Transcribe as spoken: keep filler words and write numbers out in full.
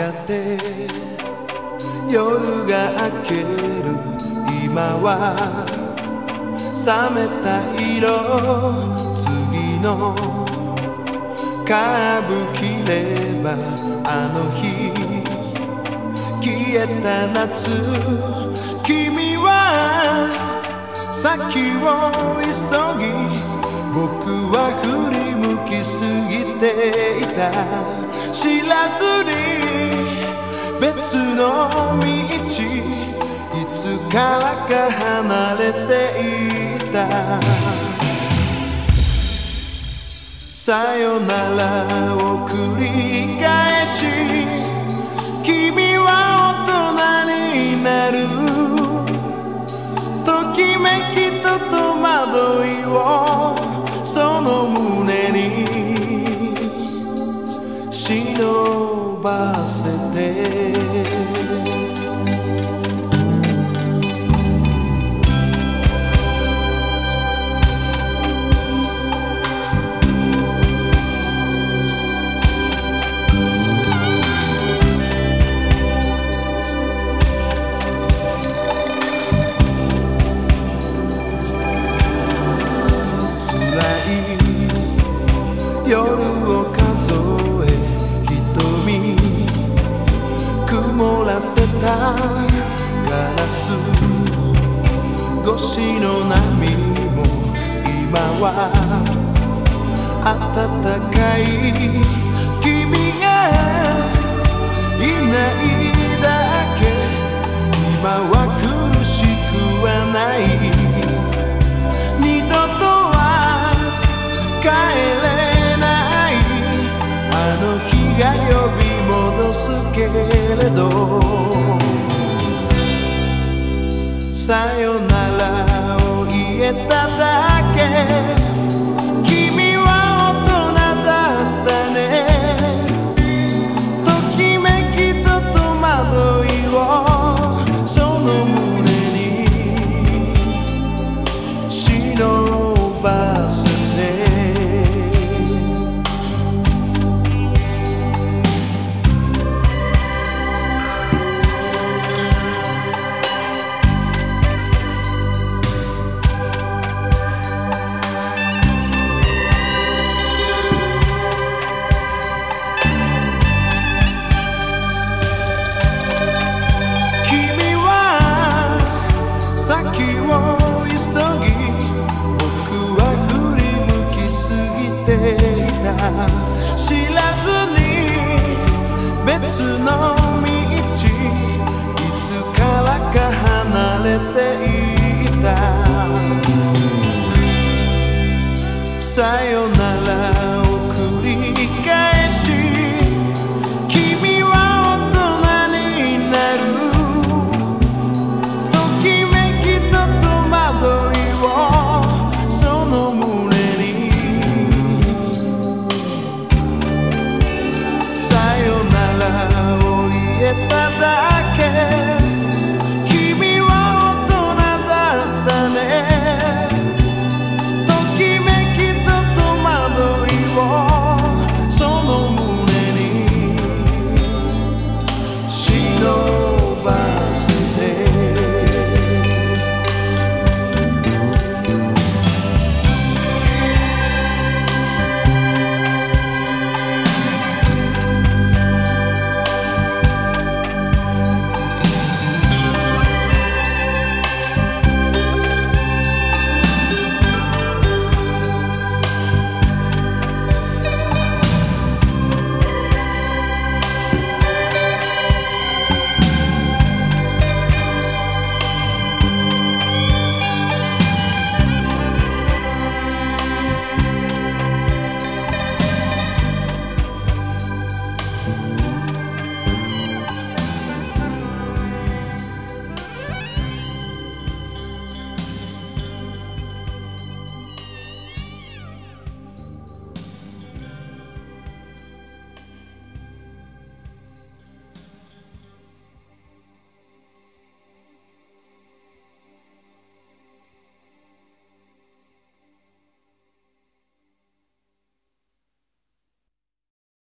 がて夜が明ける今は冷めた色次のカーブ切ればあの日消えた夏君は先を急ぎ僕は振り向きすぎていた知らずに別の道いつからか離れていたさよならを繰り返し君は大人になるときめきと戸惑いをその胸に忍ばせて夜を数え瞳曇らせたガラス越しの波も今は暖かい君がいないだけ今は苦しくはない二度とは帰れあの日が呼び戻すけれどさよならを言えただけ君は大人だったねときめきと戸惑いをその胸に忍ばせて知らずに別の道いつからか離れていたさよならを繰り返し君は大人になるときめきと戸惑いをその胸にさよならを言えただ